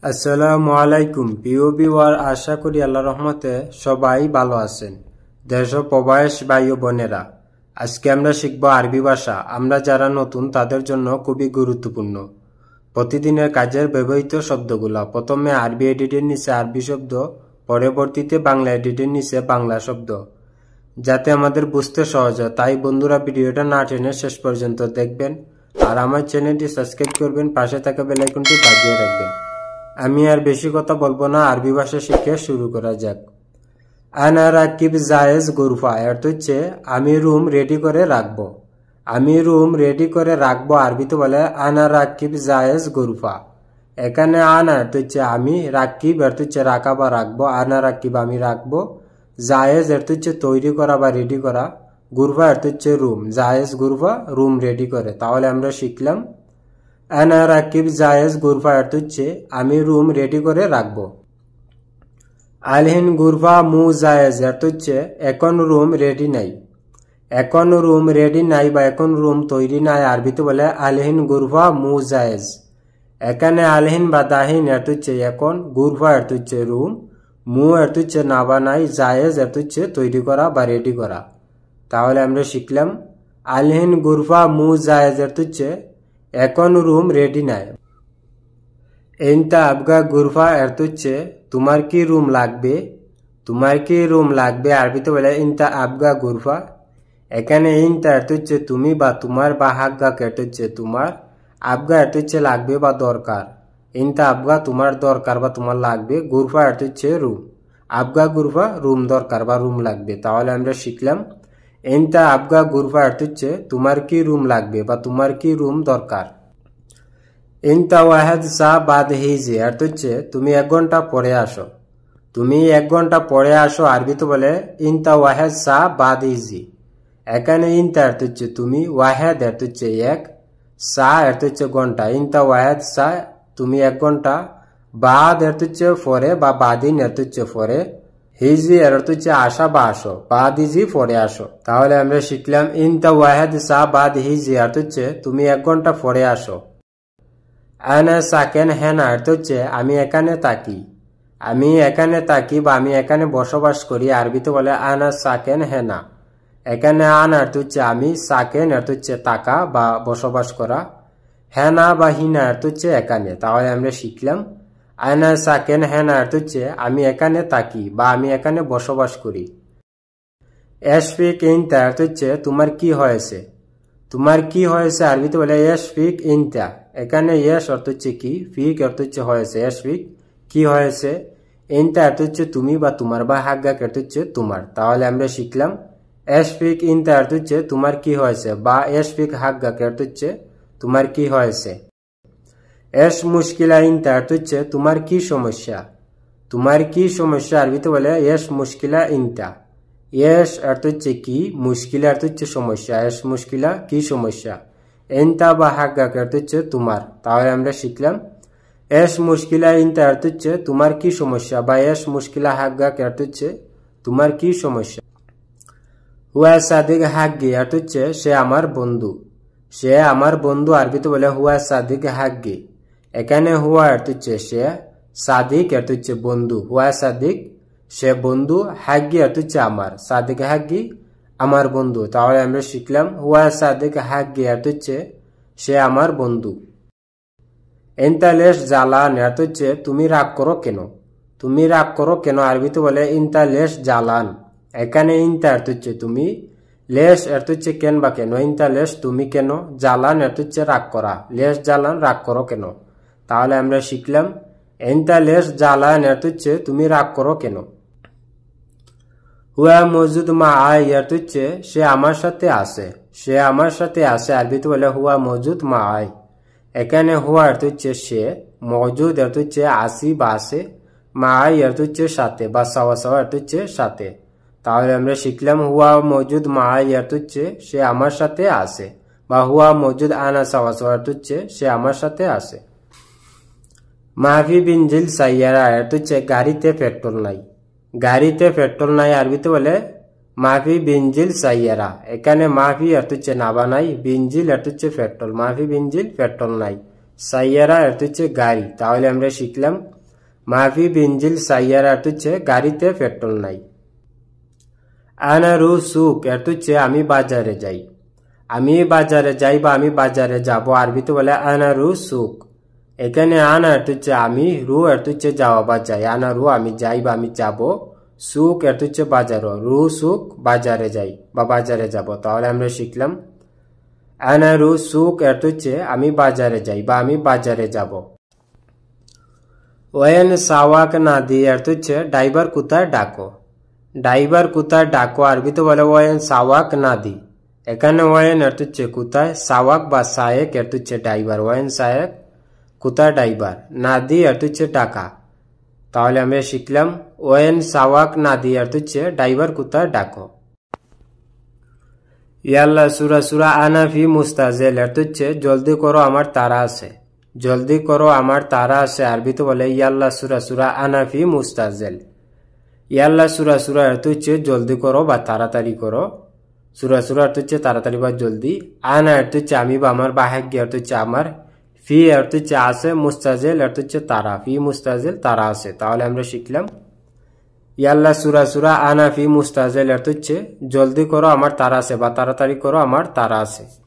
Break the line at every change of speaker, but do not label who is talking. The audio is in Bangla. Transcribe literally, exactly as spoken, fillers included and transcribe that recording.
আসসালামু আলাইকুম প্রিয় ভিউয়ার, আশা করি আল্লাহর রহমতে সবাই ভালো আছেন। দেশ ও প্রবাস ভাই ও বোনেরা, আজকে আমরা শিখব আরবি ভাষা। আমরা যারা নতুন তাদের জন্য খুবই গুরুত্বপূর্ণ প্রতিদিনের কাজের ব্যবহৃত শব্দগুলা। প্রথমে আরবি এডিটের নিচে আরবি শব্দ, পরবর্তীতে বাংলা এডিটের নিচে বাংলা শব্দ, যাতে আমাদের বুঝতে সহজ হয়। তাই বন্ধুরা, ভিডিওটা না টেনে শেষ পর্যন্ত দেখবেন আর আমার চ্যানেলটি সাবস্ক্রাইব করবেন, পাশে থাকা বেল আইকনটি বাজিয়ে রাখবেন। আমি আর বেশি কথা বলবো না, আরবি ভাষা শিখে শুরু করা যাক। আনা রাকিব জায়েজ গুরফা, এর হচ্ছে আমি রুম রেডি করে রাখবো। আমি রুম রেডি করে রাখবো আরবিতে বলে আনা রাকিব জায়েজ গুরফা। এখানে আনা এর হচ্ছে আমি, রাকিব এর হচ্ছে রাখা বা রাখবো। আনা রাকিব আমি রাখবো, জায়েজ এর হচ্ছে তৈরি করা বা রেডি করা, গুরফা এর হচ্ছে রুম। জায়েজ গুরফা রুম রেডি করে। তাহলে আমরা শিখলাম আনা রাকিব জায়েজ গুরফা এর হচ্ছে আমি রুম রেডি করে রাখবো। আলহিন গুরফা মু জায়েজ এর হচ্ছে এখন রুম রেডি নাই। এখন রুম রেডি নাই বা এখন রুম তৈরি নাই আরবিতে বলে আলহিন গুরফা মু জায়েজ। এখানে আলহিন বা দাহিন এর হচ্ছে এখন, গুরফা এর হচ্ছে রুম, মু এর হচ্ছে না বা নাই, জায়েজ এর হচ্ছে তৈরি করা বা রেডি করা। তাহলে আমরা শিখলাম আলহিন গুরফা মু জায়েজ এর হচ্ছে এখন রুম রেডি নাই। ইনতা আবগা গুরফা এর হচ্ছে তোমার কি রুম লাগবে। তোমার কি রুম লাগবে আরবিতে বলে ইনতা আবগা গুরফা। এখানে ইনতা এর হচ্ছে তুমি বা তোমার, বা হাগগা এর হচ্ছে তোমার, আবগা এর হচ্ছে লাগবে বা দরকার। ইনতা আবগা তোমার দরকার বা তোমার লাগবে, গুরফা এর হচ্ছে রুম। আবগা গুরফা রুম দরকার বা রুম লাগবে। তাহলে আমরা শিখলাম ইনতা আবগা গুরফা এর হচ্ছে তোমার কি রুম লাগবে বা তোমার কি রুম দরকার। ইনতা ওয়াহেদ সা বাদ হিজি এর হচ্ছে তুমি এক ঘন্টা পরে আসো। তুমি এক ঘন্টা পরে আসো আরবিতে বলে ইনতা ওয়াহেদ সা বাদ হিজি। এখানে ইনতা এর হচ্ছে তুমি, ওয়াহেদ এর হচ্ছে এক, সা এর হচ্ছে ঘন্টা। ইনতা ওয়াহেদ সা তুমি এক ঘন্টা, বাদ এর হচ্ছে পরে বা বাদিন এর হচ্ছে পরে, হিজি এর হচ্ছে আসা বা আসো, বাদ হিজি পরে আসো। তাহলে আমরা শিখলাম ইনতা ওয়াহেদ সা বাদ হিজি এর হচ্ছে তুমি এক ঘন্টা পরে আসো। আনা সাকেন হেনা এর হচ্ছে আমি এখানে থাকি। আমি এখানে থাকি বা আমি এখানে বসবাস করি আরবিতে বলে আনা সাকেন হেনা। এখানে আনা এর হচ্ছে আমি, সাকেন এর হচ্ছে থাকা বা বসবাস করা, হেনা বা হিনা এর হচ্ছে এখানে। তাহলে আমরা শিখলাম আনা সাকেন হেনা এর হচ্ছে আমি এখানে থাকি বা আমি এখানে বসবাস করি। এশফিক ইনতা এর হচ্ছে তোমার কি হয়েছে। তোমার কি হয়েছে আরবিতে বলে এশফিক ইনতা। এখানে এস অর্থ হচ্ছে কি, ফিক অর্থ হচ্ছে হয়েছে, এশফিক কি হয়েছে, ইনতা অর্থ হচ্ছে তুমি বা তোমার, বা হাগগা অর্থ হচ্ছে তোমার। তাহলে আমরা শিখলাম এশফিক ইনতা অর্থ হচ্ছে তোমার কি হয়েছে, বা এশফিক হাগগা অর্থ হচ্ছে তোমার কি হয়েছে। এশ মুশকিলা ইনতা অর্থ হচ্ছে তোমার কি সমস্যা। তোমার কি সমস্যা আরবিতে বলে এশ মুশকিলা ইনতা। এশ অর্থ হচ্ছে কি, মুশকিলা অর্থ হচ্ছে সমস্যা, এশ মুশকিলা কি সমস্যা, ইনতা বা হাগগা অর্থ হচ্ছে তোমার। তাহলে আমরা শিখলাম এশ মুশকিলা ইনতা অর্থ হচ্ছে তোমার কি সমস্যা, বা এশ মুশকিলা হাগগা অর্থ হচ্ছে তোমার কি সমস্যা। হুয়া সাদিক হাগগি অর্থ হচ্ছে সে আমার বন্ধু। সে আমার বন্ধু আরবিতে বলে হুয়া সাদিক হাগগি। এখানে হুয়া অর্থ হচ্ছে সে, সাদিক অর্থ হচ্ছে বন্ধু, হুয়া সাদিক সে বন্ধু, হাগগি অর্থ হচ্ছে আমার, সাদিক হাগগি আমার বন্ধু। তাহলে আমরা শিখলাম হুয়া সাদিক হাগগি অর্থ হচ্ছে সে আমার বন্ধু। ইনতালেশ জালান অর্থ হচ্ছে তুমি রাগ করো কেন। তুমি রাগ করো কেন আরবিতে বলে ইনতালেশ জালান। এখানে ইনতা অর্থ হচ্ছে তুমি, লেশ অর্থ হচ্ছে কেন বা কেন, ইনতালেশ তুমি কেন, জালান অর্থ হচ্ছে রাগ করা, লেশ জালান রাগ করো কেন। তাহলে আমরা শিখলাম ইনতালেশ জালান অর্থ হচ্ছে তুমি রাগ করো কেন। হুয়া মজুদ মা আই অর্থ হচ্ছে সে আমার সাথে আছে। সে আমার সাথে আছে আরবিতে বলে হুয়া মজুদ মা আই। এখানে হুয়া অর্থ হচ্ছে সে, মজুদ অর্থ হচ্ছে আসি বা আছে, মা আই অর্থ হচ্ছে সাথে বা সাওয়া সাওয়া অর্থ হচ্ছে সাথে। তাহলে আমরা শিখলাম হুয়া মজুদ মা আই অর্থ হচ্ছে সে আমার সাথে আছে, বা হুয়া মজুদ আনা সাওয়া সাওয়া অর্থ হচ্ছে সে আমার সাথে আছে। মাফি বিনজিল সাইয়ারা অর্থ হচ্ছে গাড়িতে পেট্রোল নাই। গাড়িতে পেট্রোল নাই আরবিতে বলে মাফি বিনজিল সাইয়ারা। এখানে মাফি অর্থ হচ্ছে না বা নাই, বিনজিল অর্থ হচ্ছে পেট্রোল, মাফি বিনজিল পেট্রোল নাই, সাইয়ারা অর্থ হচ্ছে গাড়ি। তাহলে আমরা শিখলাম মাফি বিনজিল সাইয়ারা এর হচ্ছে গাড়িতে পেট্রোল নাই। আনা রু সুক এর হচ্ছে আমি বাজারে যাই। আমি বাজারে যাই বা আমি বাজারে যাব আরবিতে বলে আনা রু সুক। এখানে আনা এর হচ্ছে আমি, রু এর হচ্ছে যাওয়া বা যাই। আনা রু আমি যাই বা আমি যাব, সুক এর হচ্ছে বাজার, রু সুক বাজারে যাই বা বাজারে যাব। তাহলে আমরা শিখলাম আনা রু সুক এর হচ্ছে আমি বাজারে যাই বা আমি বাজারে যাব। ওয়েন সাওয়াক নাদি এর হচ্ছে ড্রাইভার কোথায় ডাকো। ড্রাইভার কোথায় ডাকো আরবিতে বলে ওয়েন সাওয়াক নাদি। এখানে ওয়েন এর হচ্ছে কোথায়, সাওয়াক বা সায়েক এর হচ্ছে ড্রাইভার, ওয়েন সায়েক কোথায় ড্রাইভার, নাদি এর হচ্ছে ডাকা। তাহলে আমরা শিখলাম ওয়েন সাওয়াক নাদি এর হচ্ছে ড্রাইভার কোথায় ডাকো। ইয়াল্লা সুরা সুরা আনা ফি মুস্তাজিল এর হচ্ছে জলদি করো আমার তাড়া আছে। জলদি করো আমার তাড়া আছে আরবিতে বলে ইয়াল্লা সুরা সুরা আনা ফি মুস্তাজিল। ইয়াল্লা সুরা সুরা এর হচ্ছে জলদি করো বা তাড়াতাড়ি করো। সুরা সুরা এর হচ্ছে তাড়াতাড়ি বা জলদি। আনা এর হচ্ছে আমি বা আমার, বাহাগ্য এর হচ্ছে আমার, ফি এর হচ্ছে আছে, মুস্তাজিল এর হচ্ছে তারা, ফি মুস্তাজিল তারা আছে। তাহলে আমরা শিখলাম ইয়াল্লা সুরা সুরা আনা ফি মুস্তাজিল এর হচ্ছে জলদি করো আমার তারা আছে বা তাড়াতাড়ি করো আমার তারা আছে।